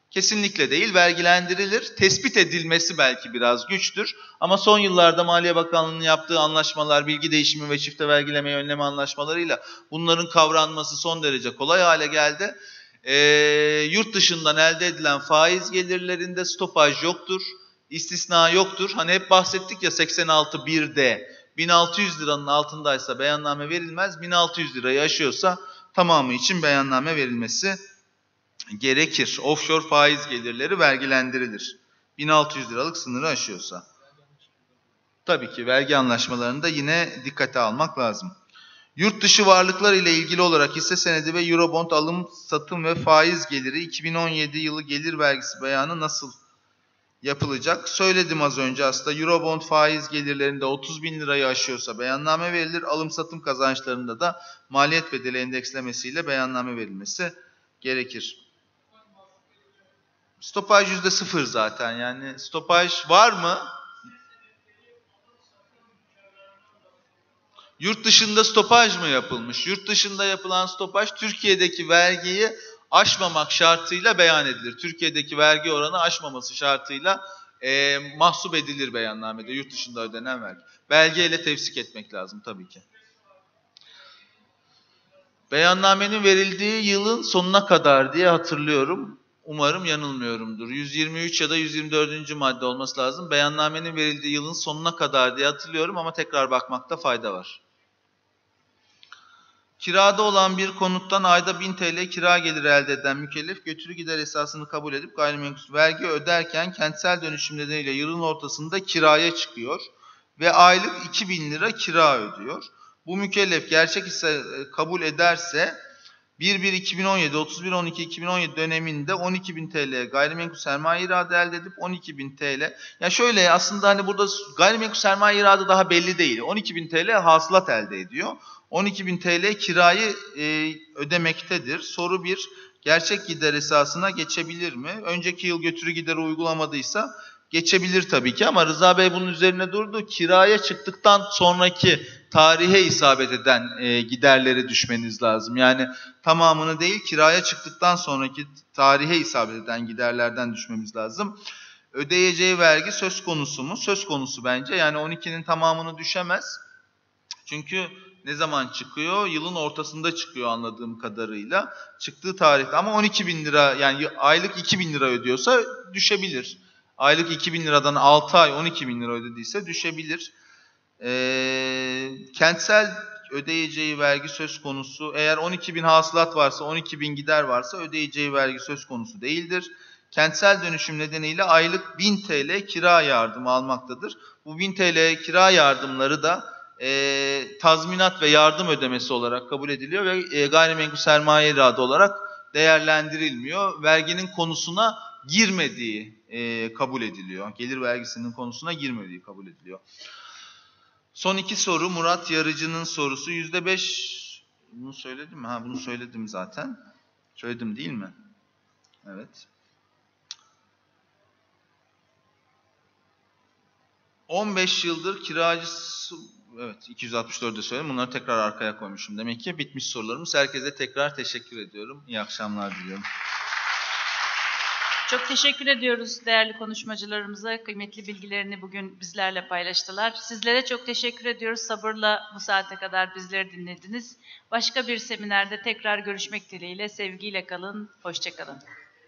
Kesinlikle değil, vergilendirilir. Tespit edilmesi belki biraz güçtür. Ama son yıllarda Maliye Bakanlığı'nın yaptığı anlaşmalar, bilgi değişimi ve çifte vergilemeyi önleme anlaşmalarıyla bunların kavranması son derece kolay hale geldi. Yurt dışından elde edilen faiz gelirlerinde stopaj yoktur, istisna yoktur. Hani hep bahsettik ya 86.1'de 1600 liranın altındaysa beyanname verilmez, 1600 lirayı aşıyorsa tamamı için beyanname verilmesi gerekir. Offshore faiz gelirleri vergilendirilir. 1600 liralık sınırı aşıyorsa. Tabii ki vergi anlaşmalarında yine dikkate almak lazım. Yurt dışı varlıklar ile ilgili olarak hisse senedi ve Eurobond alım, satım ve faiz geliri 2017 yılı gelir vergisi beyanı nasıl yapılacak? Söyledim az önce aslında. Eurobond faiz gelirlerinde 30.000 lirayı aşıyorsa beyanname verilir. Alım satım kazançlarında da maliyet bedeli endekslemesiyle beyanname verilmesi gerekir. Stopaj %0 zaten, yani stopaj var mı? Yurt dışında stopaj mı yapılmış? Yurt dışında yapılan stopaj Türkiye'deki vergiyi aşmamak şartıyla beyan edilir. Türkiye'deki vergi oranı aşmaması şartıyla mahsup edilir beyannamede yurt dışında ödenen vergi. Belgeyle tefsik etmek lazım tabii ki. Beyannamenin verildiği yılın sonuna kadar diye hatırlıyorum. Umarım yanılmıyorumdur. 123 ya da 124. madde olması lazım. Beyannamenin verildiği yılın sonuna kadar diye hatırlıyorum ama tekrar bakmakta fayda var. Kirada olan bir konuttan ayda 1000 TL kira geliri elde eden mükellef götürü gider esasını kabul edip gayrimenkul vergi öderken kentsel dönüşüm nedeniyle yılın ortasında kiraya çıkıyor ve aylık 2000 lira kira ödüyor. Bu mükellef gerçek ise kabul ederse 1-1-2017, 31-12-2017 döneminde 12.000 TL gayrimenkul sermaye iradı elde edip 12.000 TL. Ya şöyle aslında hani burada gayrimenkul sermaye iradı daha belli değil. 12.000 TL hasılat elde ediyor. 12.000 TL kirayı ödemektedir. Soru 1, gerçek gider esasına geçebilir mi? Önceki yıl götürü gideri uygulamadıysa geçebilir tabii ki ama Rıza Bey bunun üzerine durdu. Kiraya çıktıktan sonraki tarihe isabet eden giderleri düşmeniz lazım. Yani tamamını değil, kiraya çıktıktan sonraki tarihe isabet eden giderlerden düşmemiz lazım. Ödeyeceği vergi söz konusu mu? Söz konusu bence. Yani 12'nin tamamını düşemez. Çünkü ne zaman çıkıyor? Yılın ortasında çıkıyor anladığım kadarıyla. Çıktığı tarihte ama 12.000 lira, yani aylık 2.000 lira ödüyorsa düşebilir. Aylık 2.000 liradan 6 ay 12.000 lira ödediyse düşebilir. Kentsel ödeyeceği vergi söz konusu. Eğer 12.000 hasılat varsa, 12.000 gider varsa ödeyeceği vergi söz konusu değildir. Kentsel dönüşüm nedeniyle aylık 1000 TL kira yardımı almaktadır. Bu 1000 TL kira yardımları da tazminat ve yardım ödemesi olarak kabul ediliyor ve gayrimenkul sermaye iradı olarak değerlendirilmiyor. Verginin konusuna girmediği kabul ediliyor. Gelir vergisinin konusuna girmediği kabul ediliyor. Son 2 soru Murat Yarıcı'nın sorusu. %5, bunu söyledim mi? Ha, bunu söyledim zaten. Söyledim değil mi? Evet. 15 yıldır kiracısı... Evet, 264'de söyledim. Bunları tekrar arkaya koymuşum. Demek ki bitmiş sorularımız. Herkese tekrar teşekkür ediyorum. İyi akşamlar diliyorum. Çok teşekkür ediyoruz değerli konuşmacılarımıza. Kıymetli bilgilerini bugün bizlerle paylaştılar. Sizlere çok teşekkür ediyoruz. Sabırla bu saate kadar bizleri dinlediniz. Başka bir seminerde tekrar görüşmek dileğiyle. Sevgiyle kalın. Hoşça kalın.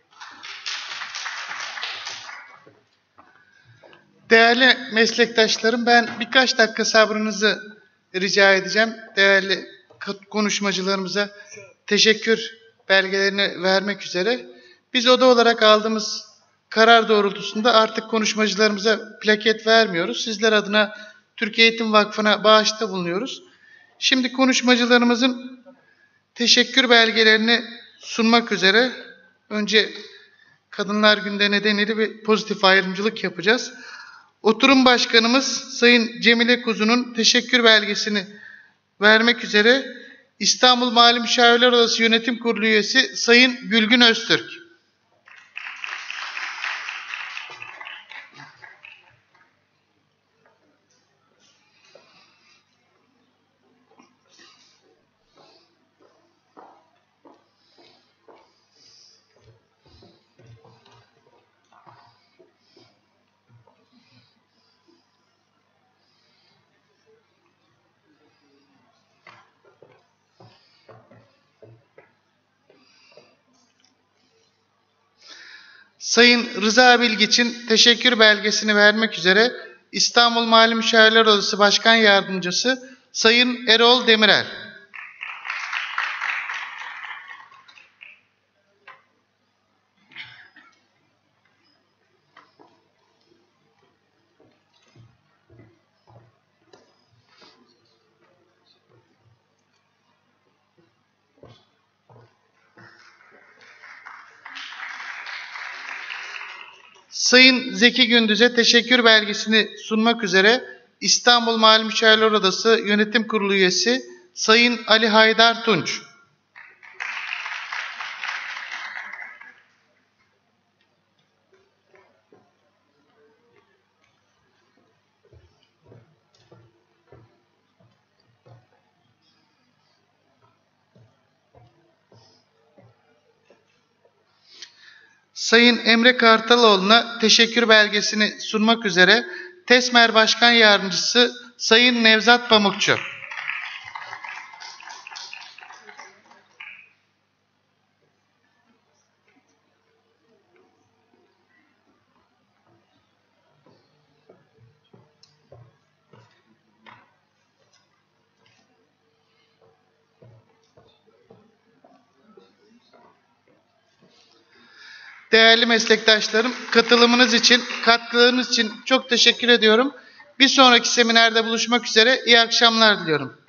Değerli meslektaşlarım, ben birkaç dakika sabrınızı rica edeceğim. Değerli konuşmacılarımıza teşekkür belgelerini vermek üzere. Biz oda olarak aldığımız karar doğrultusunda artık konuşmacılarımıza plaket vermiyoruz. Sizler adına Türkiye Eğitim Vakfı'na bağışta bulunuyoruz. Şimdi konuşmacılarımızın teşekkür belgelerini sunmak üzere önce Kadınlar Günü nedeniyle bir pozitif ayrımcılık yapacağız. Oturum Başkanımız Sayın Cemile Kuzu'nun teşekkür belgesini vermek üzere İstanbul Mali Müşavirler Odası Yönetim Kurulu üyesi Sayın Gülgün Öztürk. Sayın Rıza Bilgiç'in teşekkür belgesini vermek üzere İstanbul Mali Müşavirler Odası Başkan Yardımcısı Sayın Erol Demirel. Sayın Zeki Gündüz'e teşekkür belgesini sunmak üzere İstanbul Mali Müşavirler Odası Yönetim Kurulu üyesi Sayın Ali Haydar Tunç. Sayın Emre Kartaloğlu'na teşekkür belgesini sunmak üzere TESMER Başkan Yardımcısı Sayın Nevzat Pamukçu. Değerli meslektaşlarım, katılımınız için, katkılarınız için çok teşekkür ediyorum. Bir sonraki seminerde buluşmak üzere, iyi akşamlar diliyorum.